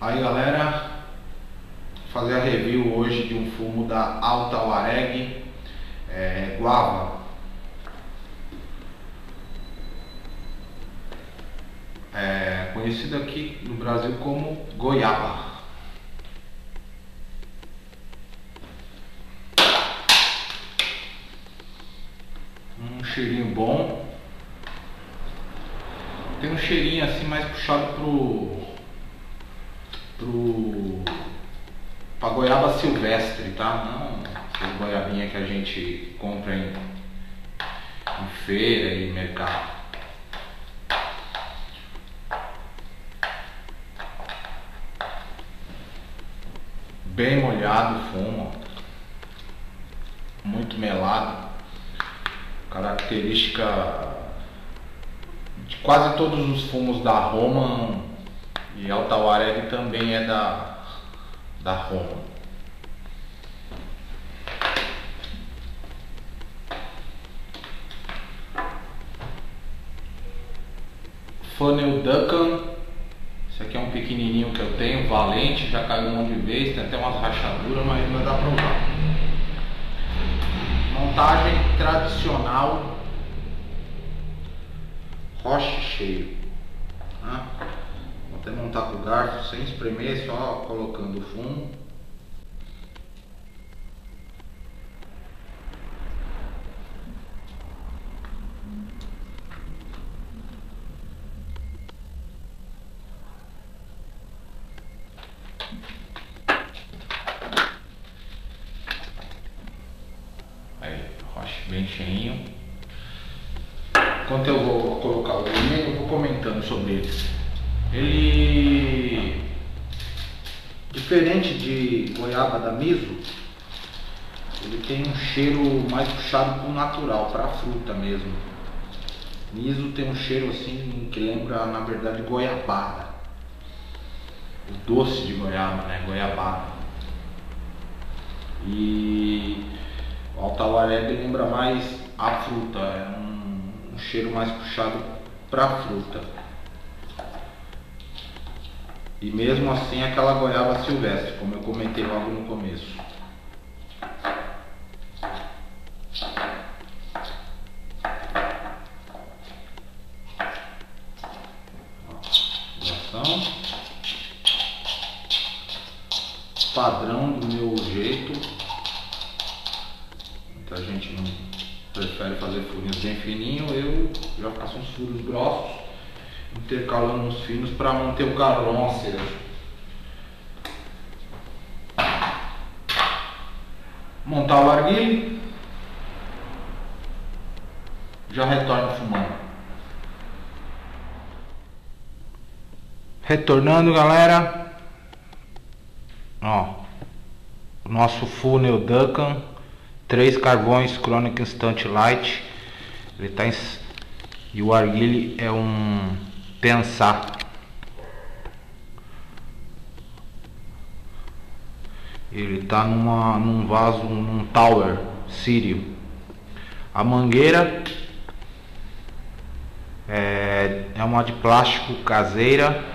Aí galera, vou fazer a review hoje de um fumo da Alta Awareq, Guava, conhecido aqui no Brasil como Goiaba. Um cheirinho bom, tem um cheirinho assim mais puxado pra goiaba silvestre, tá? Não essa goiabinha que a gente compra em feira e mercado. Bem molhado o fumo, muito melado, característica de quase todos os fumos da Roman, e Alta Awareq também é da Roman. Funnel Duncan, esse aqui é um pequenininho que eu tenho, valente, já caiu um monte de vez, tem até umas rachaduras, mas ainda dá pra usar. Montagem tradicional, roche cheio, né? Vou até montar com o garfo sem espremer, só colocando o fumo. Aí, roche bem cheinho. Enquanto eu vou colocar o vermelho, eu vou comentando sobre ele. Ele, diferente de goiaba da Miso, ele tem um cheiro mais puxado para o natural, para a fruta mesmo. Miso tem um cheiro assim que lembra, na verdade, goiabada. O doce de goiaba, né? Goiabada. E o Alta Awareq lembra mais a fruta, é um cheiro mais puxado para a fruta. E mesmo assim aquela goiaba silvestre, como eu comentei logo no começo. Padrão do meu jeito. Muita gente não prefere fazer furinhos bem fininhos, eu já faço uns furos grossos, intercalando uns finos para manter o carvão aceso. Montar o arguile, já retorno fumando. Retornando, galera. Ó, o nosso Funnel Duncan, 3 carvões Chronic Instant Light. Ele tá e o arguile é um Pensar. Ele tá num vaso, num tower sírio. A mangueira é uma de plástico caseira.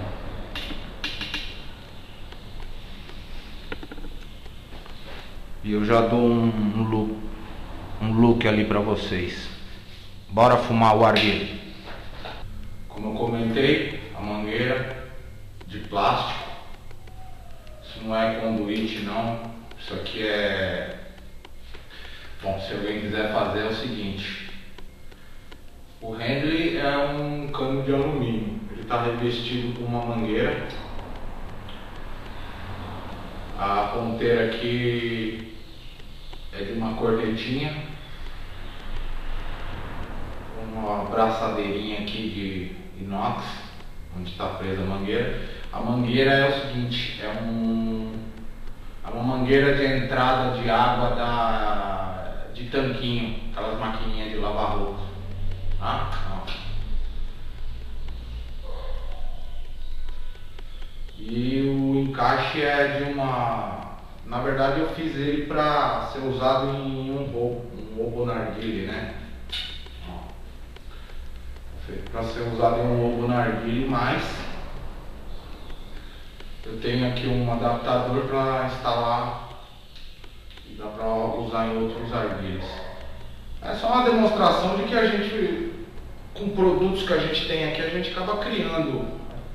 E eu já dou um look ali pra vocês. Bora fumar o arguile. Como eu comentei, a mangueira de plástico. Isso não é conduíte não. Isso aqui é... Bom, se alguém quiser fazer é o seguinte. O handle é um cano de alumínio. Ele está revestido com uma mangueira. A ponteira aqui é de uma cornetinha, uma braçadeirinha aqui de inox, onde está presa a mangueira. A mangueira é o seguinte, é uma mangueira de entrada de água de tanquinho, aquelas maquininhas de lavar roupa. Tá? E o encaixe é de uma... Na verdade eu fiz ele para ser usado em um obo narguilé, né? Feito para ser usado em um obo narguilé, mas Eu tenho aqui um adaptador para instalar e dá para usar em outros arguilhos. É só uma demonstração de que a gente, com produtos que a gente tem aqui, a gente acaba criando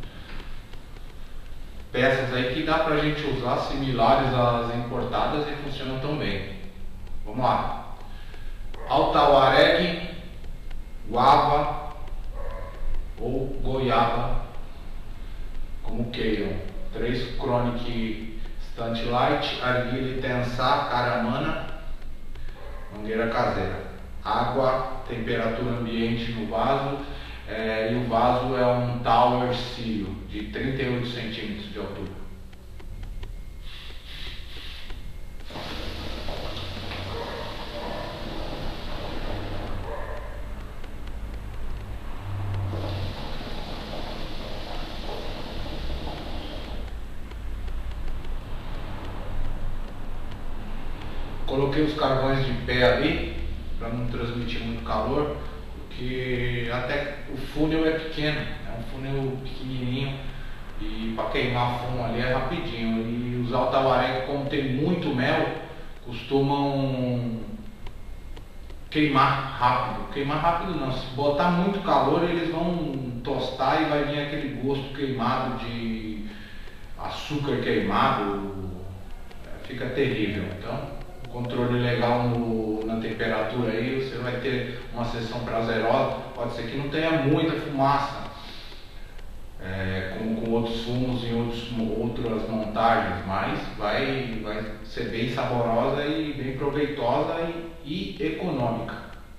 peças aí que dá pra gente usar similares às importadas e funcionam tão bem. Vamos lá. Altawareg, guava ou goiaba, como queiram. 3 Chronic Stunt Light, arguilha tensar, caramana, mangueira caseira. Água, temperatura ambiente no vaso, e o vaso é um Tower Seal de 38 centímetros de altura. Coloquei os carvões de pé ali para não transmitir muito calor, porque até o funil é pequeno, é um funil pequenininho e para queimar fumo ali é rapidinho. E os Altawareg, como tem muito mel, costumam queimar rápido. Queimar rápido não, se botar muito calor eles vão tostar e vai vir aquele gosto queimado de açúcar queimado, fica terrível. Então, controle legal na temperatura aí, você vai ter uma sessão prazerosa. Pode ser que não tenha muita fumaça, como com outros fumos em outras montagens, mas vai ser bem saborosa e bem proveitosa e econômica.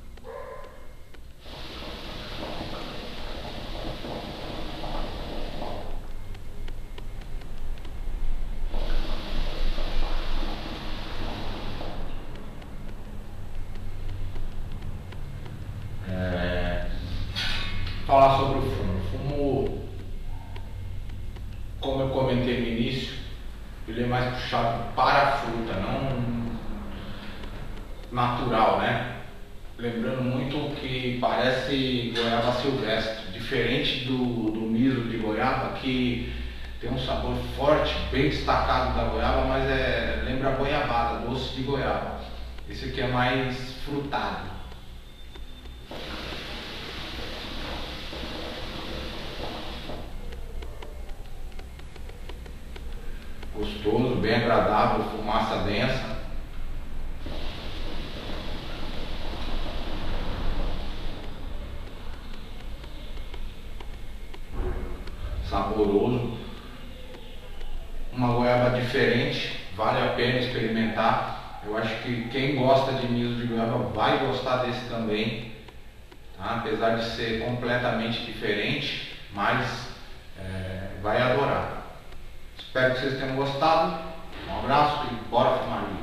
Falar sobre o fumo. O fumo, como eu comentei no início, ele é mais puxado para a fruta, não natural, né? Lembrando muito que parece goiaba silvestre, diferente do miso de goiaba, que tem um sabor forte, bem destacado da goiaba, mas lembra a goiabada, doce de goiaba. Esse aqui é mais frutado. Gostoso, bem agradável, fumaça densa. Saboroso. Uma goiaba diferente, vale a pena experimentar. Eu acho que quem gosta de miso de goiaba vai gostar desse também, tá? Apesar de ser completamente diferente, mas vai adorar. Espero que vocês tenham gostado. Um abraço e bora fumar.